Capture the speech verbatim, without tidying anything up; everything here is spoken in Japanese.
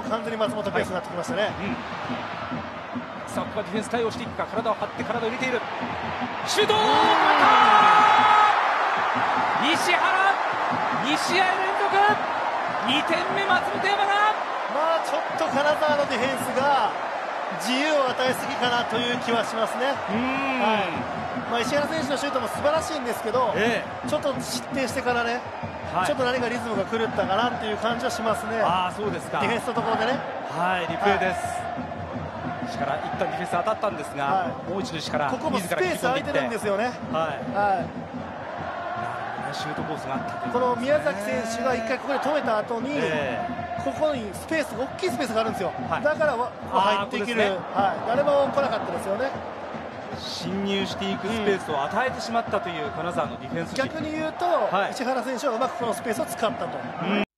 完全に松本ペースになってきましたね。はいうん、 さあここはディフェンス対応していくか、体を張って体を入れている、シュート、石原、に試合連続にてんめ、松本山が、 まあちょっと金沢のディフェンスが自由を与えすぎかなという気はしますね。はいまあ、石原選手のシュートも素晴らしいんですけど、えー、ちょっと失点してからね、はい、ちょっと何かリズムが狂ったかなっていう感じはしますね。 あそうですか。 ディフェンスのところでね。 はいリプレーです。石原一旦ディフェンス当たったんですが、はい、もう一度石原ここもスペース空いてるんですよね。はいはいシュートコースがあった、ね、 この宮崎選手がいっかいここで止めた後に、えー、ここにスペース大きいスペースがあるんですよ、はい、だから入ってきる、ねはい、誰も来なかったですよね。 侵入していくスペースを与えてしまったという金沢のディフェンス、 逆に言うと、はい、石原選手はうまくこのスペースを使ったと。うん